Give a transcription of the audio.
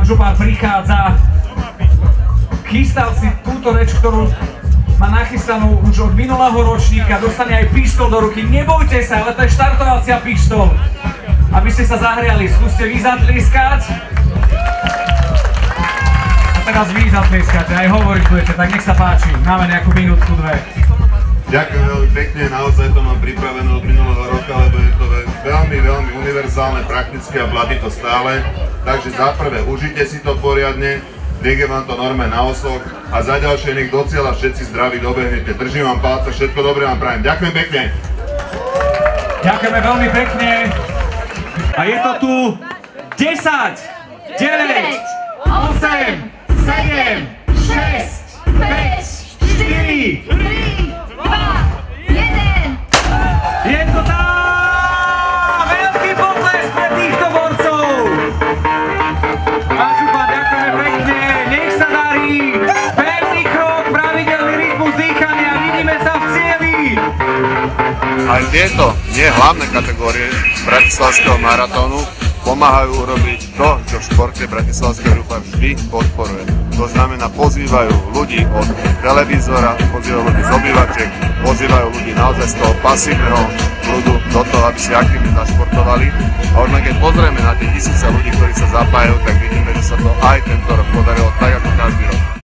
pán župán prichádza. Chystal si túto reč, ktorú má nachystanú už od minulého ročníka, dostane aj pištol do ruky. Nebojte sa, ale to je štartovacia pištol. Aby ste sa zahriali, skúste vy zatlieskať. A teraz vy zatlieskate, aj hovoriť budete, tak nech sa páči. Máme nejakú minútku, dve. Ďakujem veľmi pekne, naozaj to mám pripravené od minulého roka, lebo je to veľmi univerzálne, praktické a platí to stále. Takže za prvé, užite si to poriadne, nech je vám to normálne na osok a za ďalšie nech do cieľa všetci zdraví dobehnete. Držím vám palce, všetko dobré vám prajem. Ďakujem pekne. Ďakujeme veľmi pekne. A je to tu 10, 9, 8, 7, 6, 5, 4, 3, 2, 1. Je to tam! Veľký potlesk pre týchto borcov! Pán župan, ďakujeme pekne, nech sa darí! Pevný krok, pravidelný rytmus dýchania, vidíme sa v cieli! Aj tieto nie hlavné kategórie bratislavského maratónu pomáhajú urobiť to, čo v športe bratislavského rucha vždy podporuje. To znamená, pozývajú ľudí od televízora, pozývajú ľudí z obývačiek, pozývajú ľudí naozaj z toho pasívneho ľudu do toho, aby si aktívne zašportovali. A už keď pozrieme na tie tisíce ľudí, ktorí sa zapájajú, tak vidíme, že sa to aj tento rok podarilo tak,